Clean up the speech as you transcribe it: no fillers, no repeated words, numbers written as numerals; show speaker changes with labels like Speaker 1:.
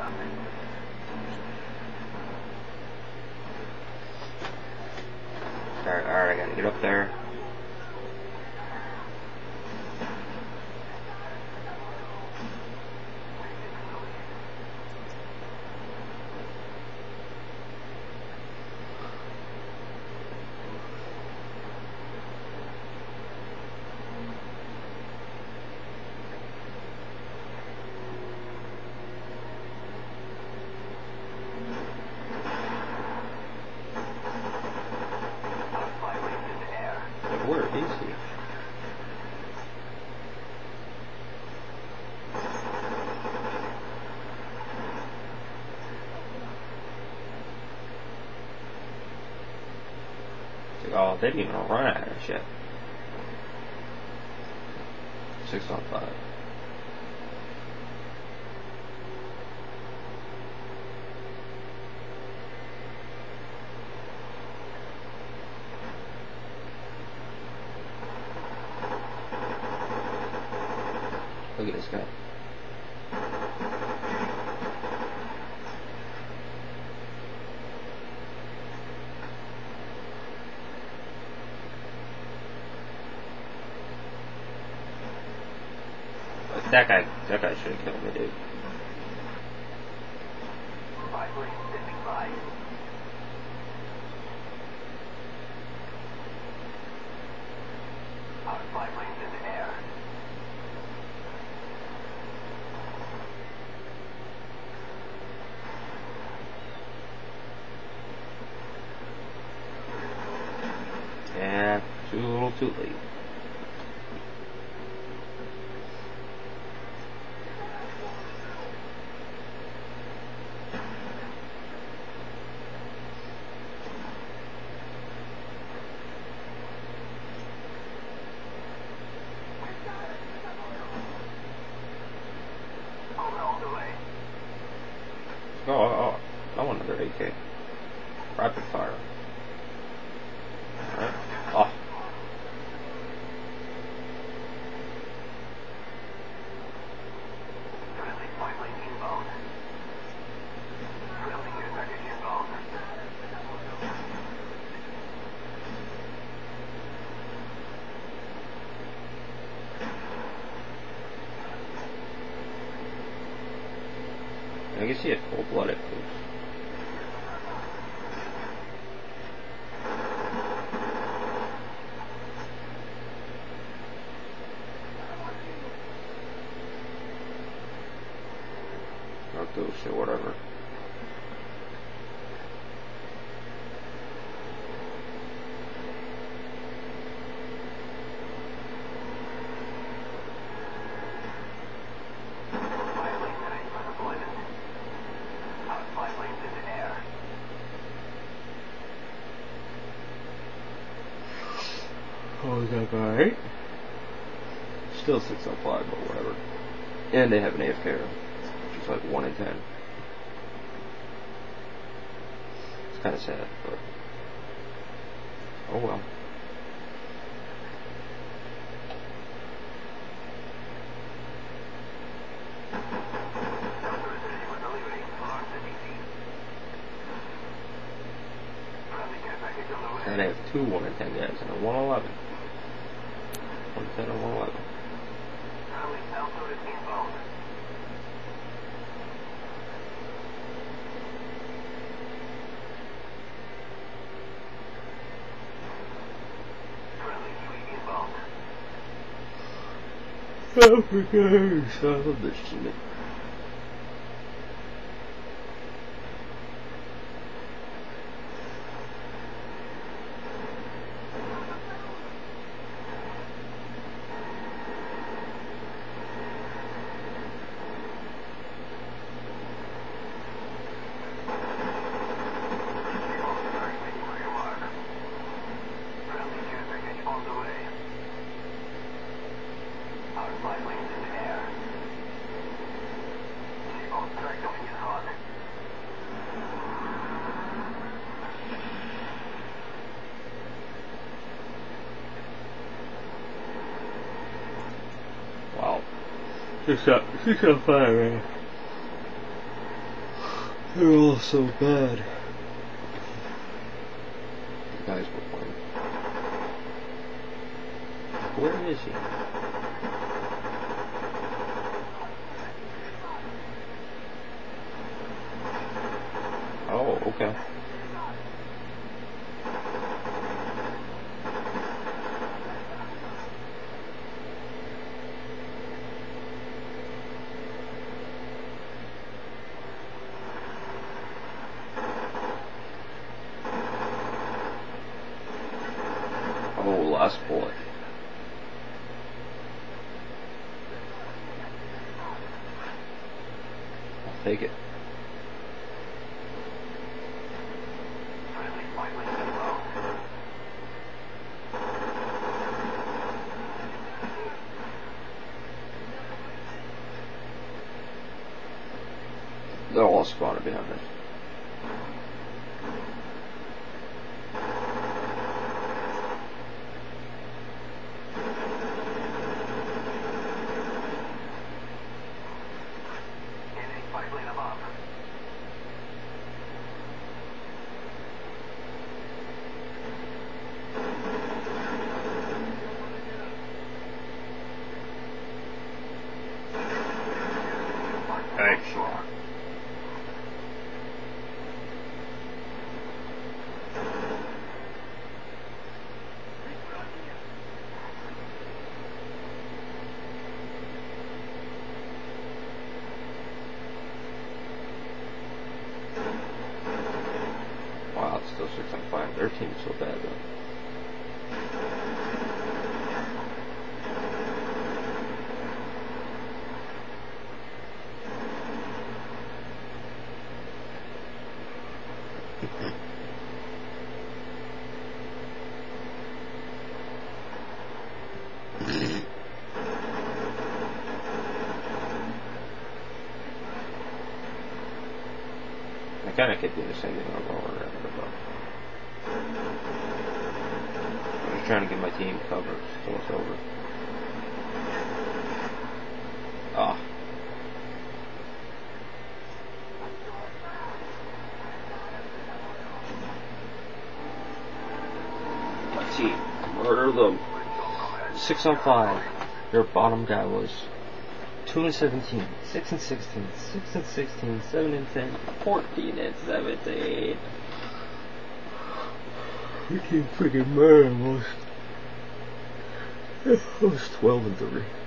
Speaker 1: Alright, I gotta get up there. Where is he? Oh, they didn't even run at us yet. 6 on 5. Look at this guy. That guy should have killed me, dude. Yeah, too little too late. Oh, I want another AK. Rapid fire. Alright. Oh. I guess he had cold-blooded moves. I'll do shit, whatever. Oh, is that guy? Still 6 on 5, but whatever. And they have an AFK, which is like 1 in 10. It's kind of sad, but oh well. And they have 2 1 in 10 guys and a 111. 110 or 111. Oh my gosh, I love this shit. Wow. She's on fire, man. They're all so bad. The guys were playing. Where is he? Oh, okay. Oh, last bullet. I'll take it. They're all spawning behind us. Excellent. Wow, it's still 6-5. Their team's so bad though. I kind of kept doing the same thing over and over and over. I'm just trying to get my team covered so it's over. Ah. My team murder them. 6-5. Their bottom guy was 2-17, 6-16, 6-16, 7-10, 14-17. Freaking man, almost 12-3.